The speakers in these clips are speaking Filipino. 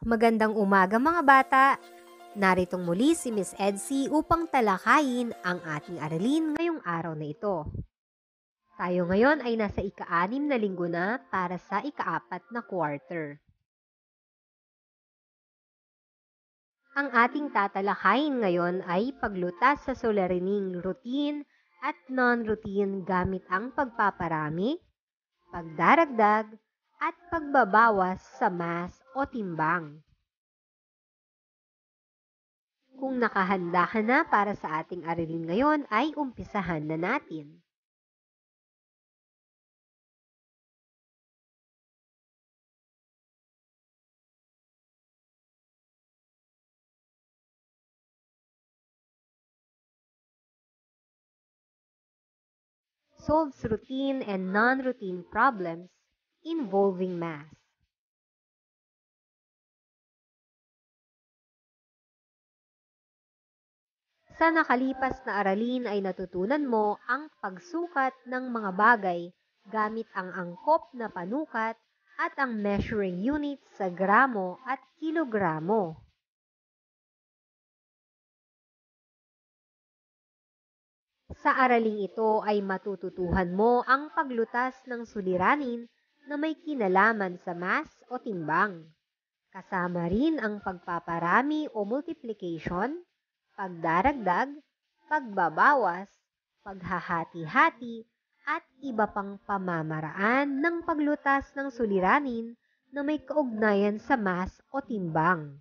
Magandang umaga mga bata! Naritong muli si Miss Edsy upang talakayin ang ating aralin ngayong araw na ito. Tayo ngayon ay nasa ika-6 na linggo na para sa ika-4 na quarter. Ang ating tatalakayin ngayon ay paglutas sa Suliraning Routine at Non-Routine gamit ang pagpaparami, pagdaragdag, at pagbabawas sa mass o timbang. Kung nakahanda ka na para sa ating aralin ngayon, ay umpisahan na natin. Solves routine and non-routine problems involving math. Sa nakalipas na aralin ay natutunan mo ang pagsukat ng mga bagay gamit ang angkop na panukat at ang measuring unit sa gramo at kilogramo. Sa araling ito ay matututuhan mo ang paglutas ng suliranin na may kinalaman sa mass o timbang. Kasama rin ang pagpaparami o multiplication, pagdaragdag, pagbabawas, paghahati-hati, at iba pang pamamaraan ng paglutas ng suliranin na may kaugnayan sa mass o timbang.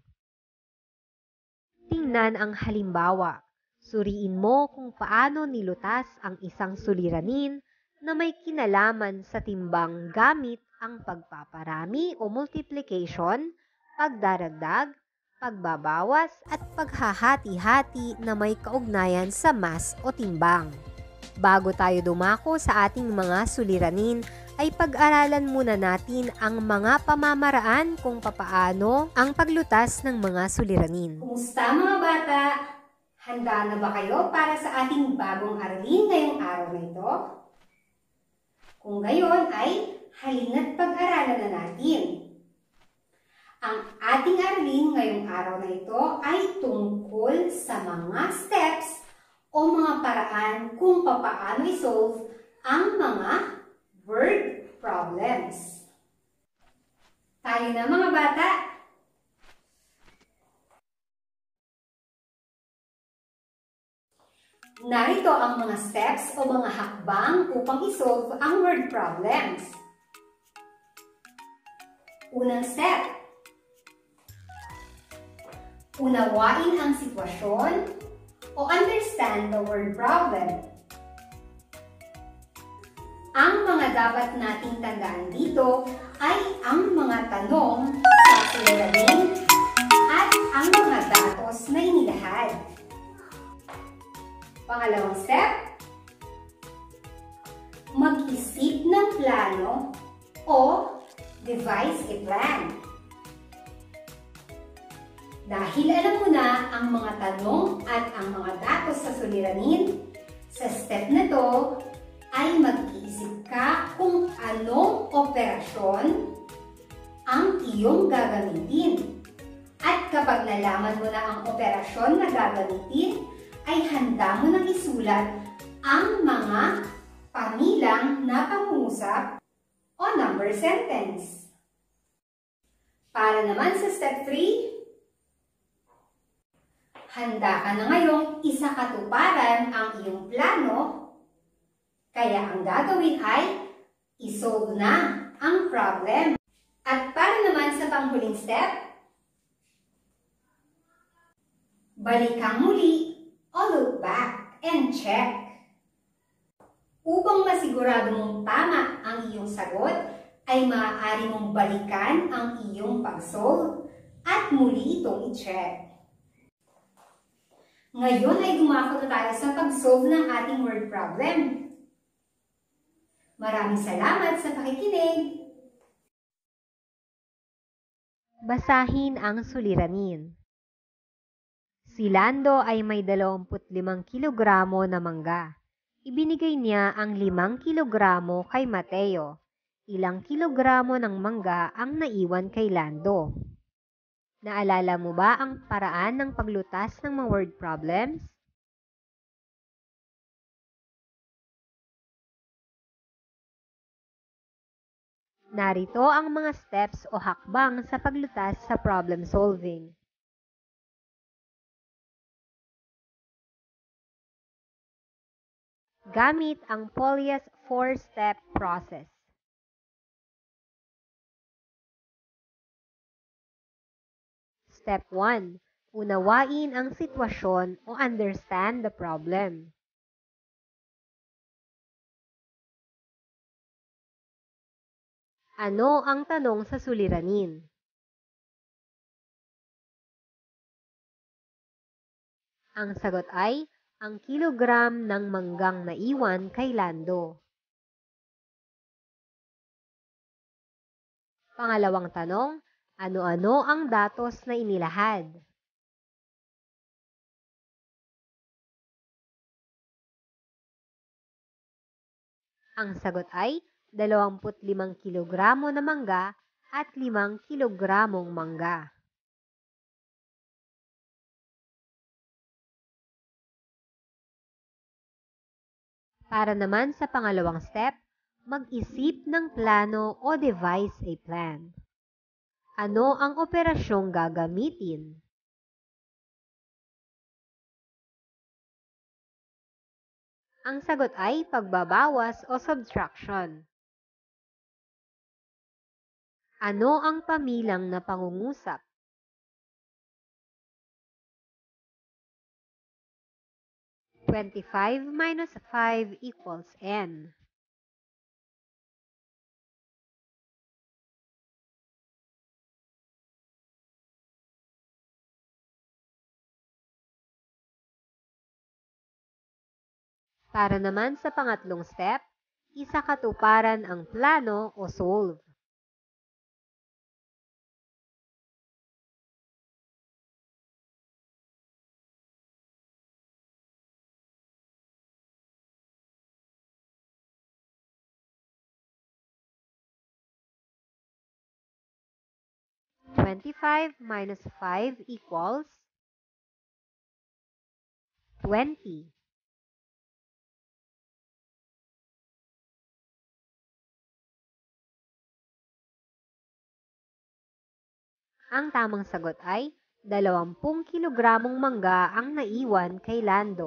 Tingnan ang halimbawa. Suriin mo kung paano nilutas ang isang suliranin na may kinalaman sa timbang gamit ang pagpaparami o multiplication, pagdaragdag, pagbabawas at paghahati-hati na may kaugnayan sa mass o timbang. Bago tayo dumako sa ating mga suliranin, ay pag-aralan muna natin ang mga pamamaraan kung papaano ang paglutas ng mga suliranin. Kumusta mga bata? Handa na ba kayo para sa ating bagong aralin ngayong araw na ito? Kung gayon ay halina't pag-aralan na natin. Ang ating aralin ngayong araw na ito ay tungkol sa mga steps o mga paraan kung papaano i-solve ang mga word problems. Tayo na mga bata! Narito ang mga steps o mga hakbang upang i-solve ang word problems. Unang step. Unawain ang sitwasyon o understand the word problem. Ang mga dapat nating tandaan dito ay ang mga tanong sa suliranin at ang mga datos na inilahad. Pangalawang step, mag-isip ng plano o devise a plan. Dahil alam mo na ang mga tanong at ang mga datos sa suliranin, sa step na to ay mag-iisip ka kung anong operasyon ang iyong gagamitin. At kapag nalaman mo na ang operasyon na gagamitin, ay handa mo nang isulat ang mga pamilang na pangungusap o number sentence. Para naman sa step 3, handa ka na ngayong isakatuparan ang iyong plano, kaya ang gagawin ay isolve na ang problem. At para naman sa panghuling step, balikan muli o look back and check. Upang masigurado mong tama ang iyong sagot, ay maaari mong balikan ang iyong pag-solve at muli itong i-check. Ngayon ay dumako na tayo sa pag-solve ng ating word problem. Maraming salamat sa pakikinig. Basahin ang suliranin. Si Lando ay may 25 kilogramo na mangga. Ibinigay niya ang 5 kilogramo kay Mateo. Ilang kilogramo ng mangga ang naiwan kay Lando? Naalala mo ba ang paraan ng paglutas ng mga word problems? Narito ang mga steps o hakbang sa paglutas sa problem solving. Gamit ang Polias 4-step process. Step 1. Unawain ang sitwasyon o understand the problem. Ano ang tanong sa suliranin? Ang sagot ay ang kilogram ng manggang naiwan kay Lando. Pangalawang tanong, ano-ano ang datos na inilahad? Ang sagot ay 25 kilogramo na mangga at 5 kilogramong mangga. Para naman sa pangalawang step, mag-isip ng plano o devise a plan. Ano ang operasyong gagamitin? Ang sagot ay pagbabawas o subtraction. Ano ang pamilang na pangungusap? "25 minus 5 equals n." Para naman sa pangatlong step, isakatuparan ang plano o solve. "25 minus 5 equals 20." Ang tamang sagot ay 20 kilogramong mangga ang naiwan kay Lando.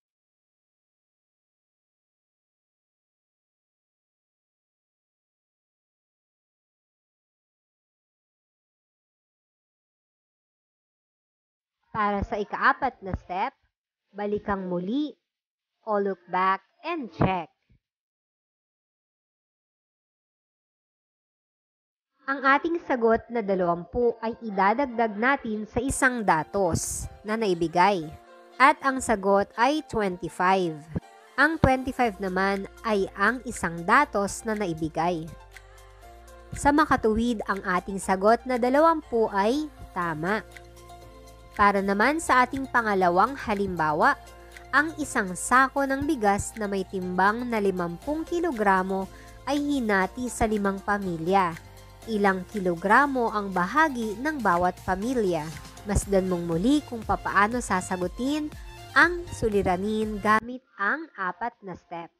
Para sa ikaapat na step, balikang muli o look back and check. Ang ating sagot na 20 ay idadagdag natin sa isang datos na naibigay. At ang sagot ay 25. Ang 25 naman ay ang isang datos na naibigay. Sa makatuwid, ang ating sagot na 20 ay tama. Para naman sa ating pangalawang halimbawa, ang isang sako ng bigas na may timbang na 50 kilogramo ay hinati sa 5 pamilya. Ilang kilogramo ang bahagi ng bawat pamilya? Masdan mong muli kung papaano sasagutin ang suliranin gamit ang 4 na steps.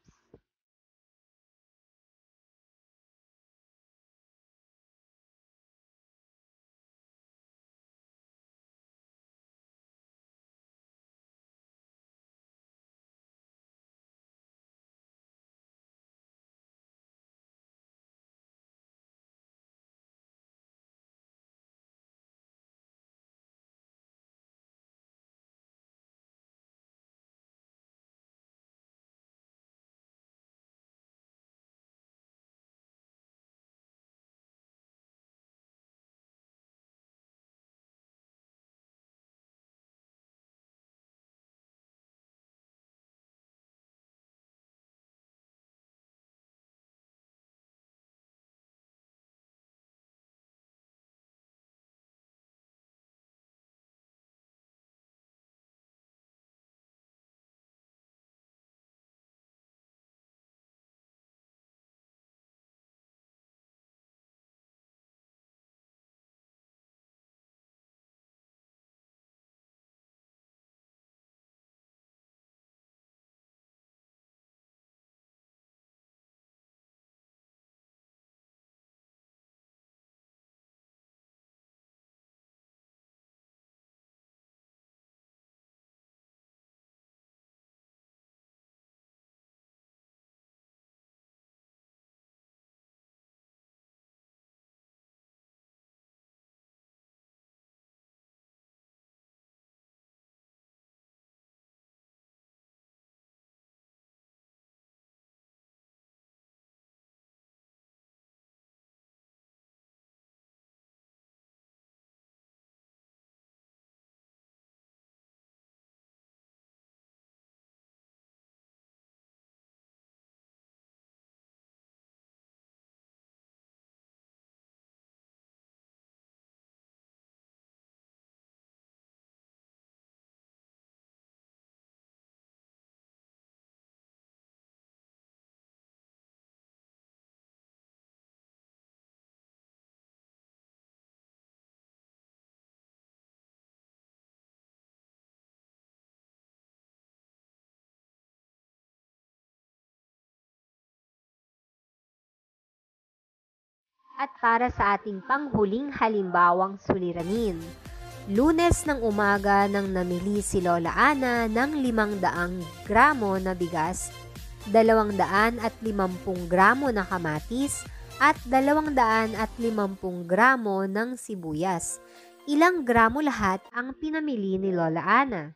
At para sa ating panghuling halimbawang suliranin, Lunes ng umaga nang namili si Lola Ana ng 500 gramo na bigas, 250 gramo na kamatis, at 250 gramo ng sibuyas. Ilang gramo lahat ang pinamili ni Lola Ana?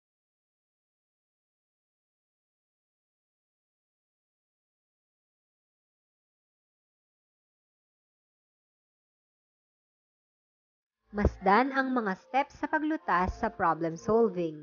Masdan ang mga steps sa paglutas sa problem solving.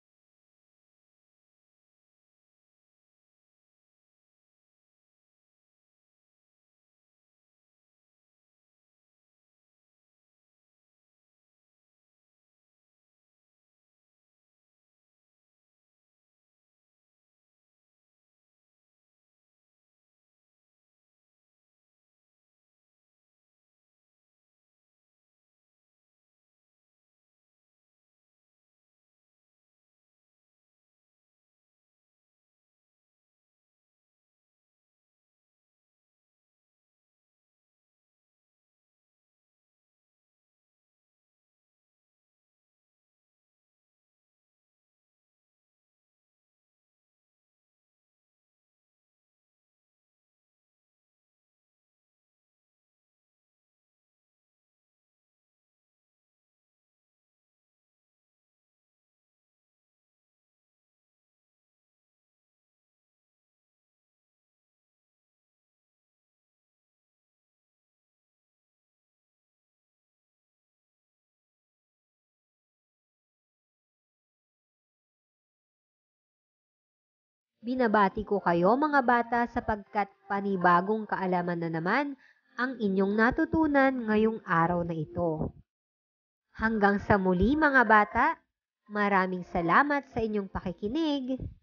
Binabati ko kayo mga bata sapagkat panibagong kaalaman na naman ang inyong natutunan ngayong araw na ito. Hanggang sa muli mga bata, maraming salamat sa inyong pakikinig.